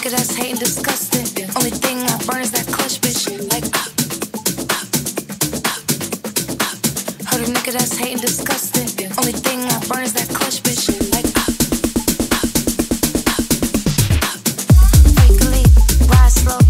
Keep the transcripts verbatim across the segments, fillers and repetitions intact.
nigga that's hating disgusting. Only thing I burn is that clutch, bitch. Like, ah, ah, ah. Heard a nigga that's hating disgusting. Only thing I burn is that clutch, bitch. Like, ah, ah, ah. Take a leap, ride slow.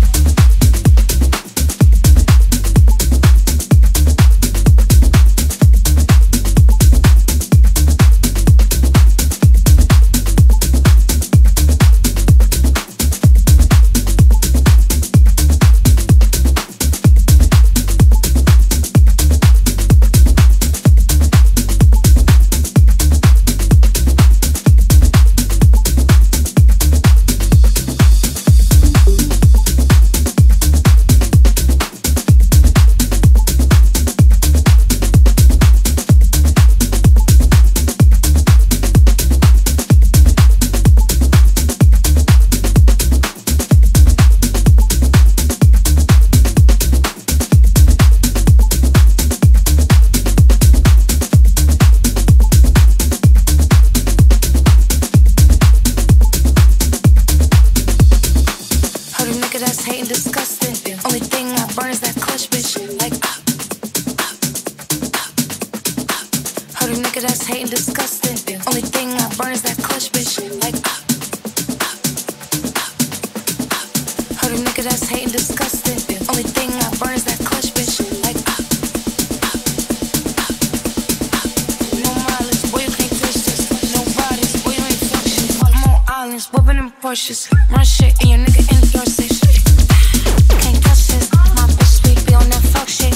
Run shit and your nigga endorse it. Can't touch this. My bitch speak, be on that fuck shit.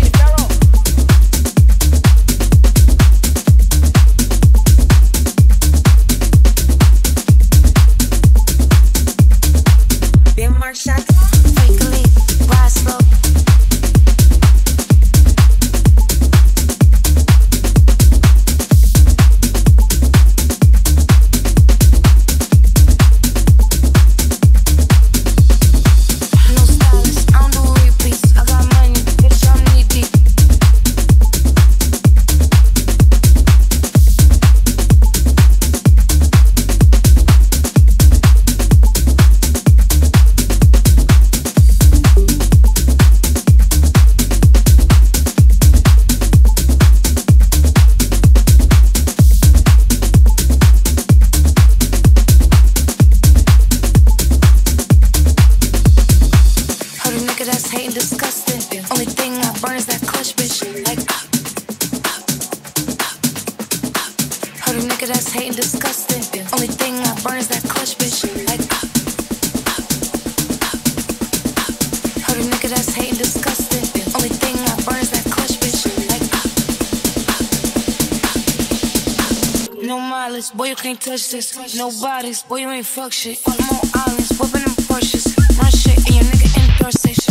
Be a mark shot. Take a leap, ride slow. Boy, you can't touch this. No bodies, boy, you ain't fuck shit. On more islands, whipping them Porsches. Run shit and your nigga endorse it.